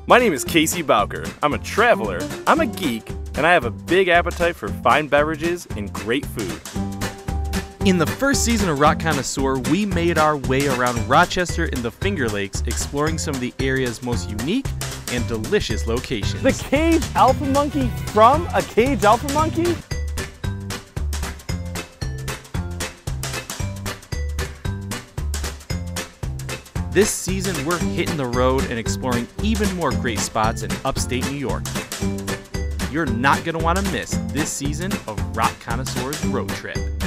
My name is Casey Bowker. I'm a traveler, I'm a geek, and I have a big appetite for fine beverages and great food. In the first season of ROConnoisseur, we made our way around Rochester and the Finger Lakes, exploring some of the area's most unique and delicious locations. The caged alpha monkey from a caged alpha monkey? This season, we're hitting the road and exploring even more great spots in upstate New York. You're not going to want to miss this season of ROConnoisseur's Road Trip.